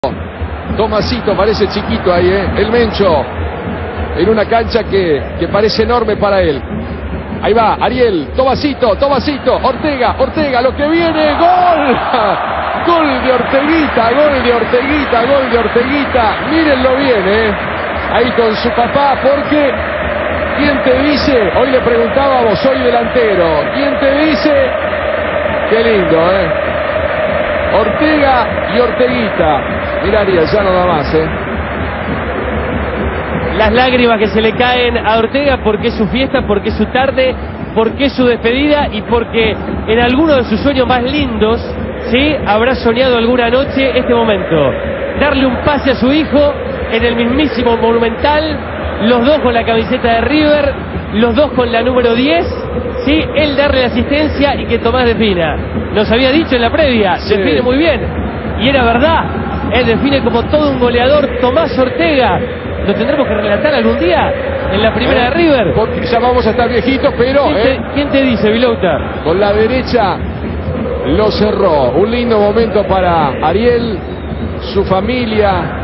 Tomasito parece chiquito ahí, el Mencho, en una cancha que parece enorme para él. Ahí va, Ariel, Tomasito, Ortega, lo que viene, gol. Gol de Orteguita, gol de Orteguita. Mírenlo bien, ahí con su papá, porque ¿quién te dice? Hoy le preguntábamos, soy delantero. ¿Quién te dice? Qué lindo, Ortega y Orteguita. Mirá, Ariel, ya no da más, Las lágrimas que se le caen a Ortega porque es su fiesta, porque es su tarde, porque es su despedida y porque en alguno de sus sueños más lindos, ¿sí?, habrá soñado alguna noche este momento. Darle un pase a su hijo en el mismísimo Monumental, los dos con la camiseta de River, los dos con la número 10, ¿sí?, él darle la asistencia y que Tomás defina. Nos había dicho en la previa, sí, define muy bien, y era verdad, él define como todo un goleador. Tomás Ortega, ¿lo tendremos que relatar algún día en la primera de River? Porque ya vamos a estar viejitos, pero... ¿Quién te dice, Vilouta? Con la derecha lo cerró. Un lindo momento para Ariel, su familia,